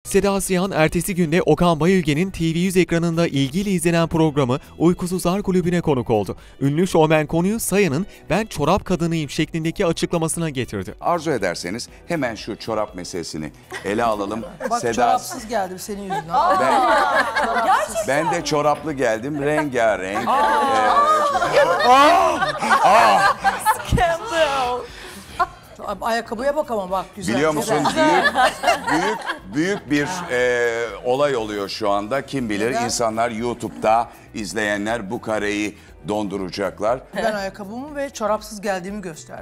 Seda Sayan ertesi günde Okan Bayülgen'in TV100 ekranında ilgiyle izlenen programı Uykusuzlar Kulübü'ne konuk oldu. Ünlü şovmen konuyu Sayan'ın "ben çorap kadınıyım" şeklindeki açıklamasına getirdi. Arzu ederseniz hemen şu çorap meselesini ele alalım. Bak Seda, çorapsız geldim senin yüzünden. ben de çoraplı geldim, rengarenk. Ayakkabıya bak ama bak güzel. Biliyor musun güzel. büyük bir olay oluyor şu anda. Kim bilir Neden? insanlar YouTube'da izleyenler bu kareyi donduracaklar. Ben ayakkabımı ve çorapsız geldiğimi gösterdim.